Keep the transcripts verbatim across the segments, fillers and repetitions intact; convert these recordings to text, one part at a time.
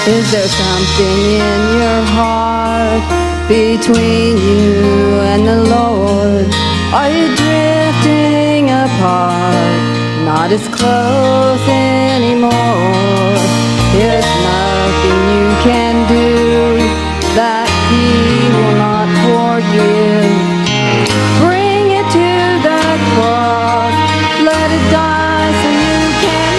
Is there something in your heart between you and the Lord? Are you drifting apart, not as close anymore? There's nothing you can do that He will not forgive. Bring it to the cross, let it die so you can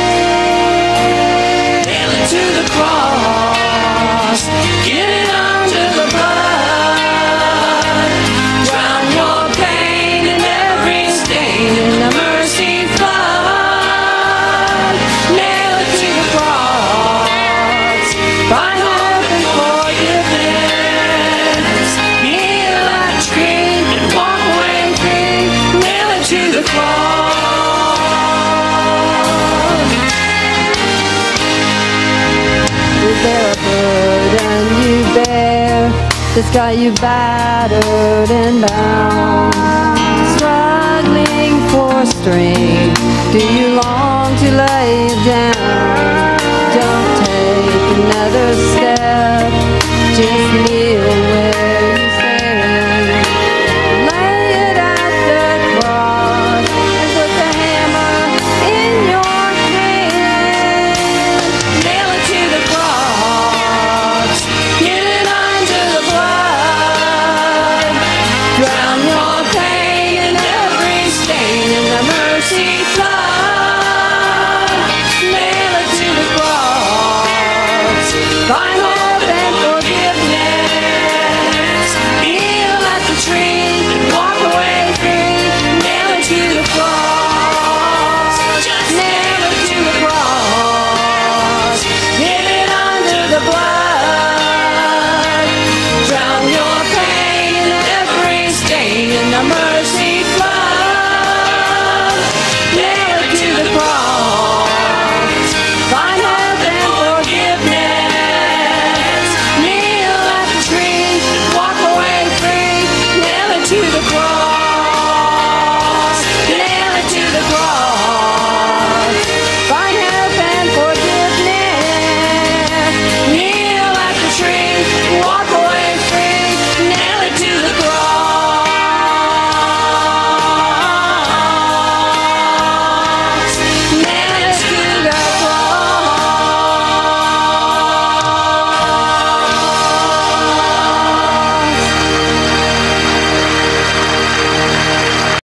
live. Nail it to the cross, get it under the blood. Drown your pain and every stain in the mercy flood. Nail it to the cross, find hope and forgiveness. Kneel like scream and walk away free. Nail it to the cross. Is there a burden you bear that's got you battered and bound? Struggling for strength, do you long to lay it down? Don't take another step, just kneel.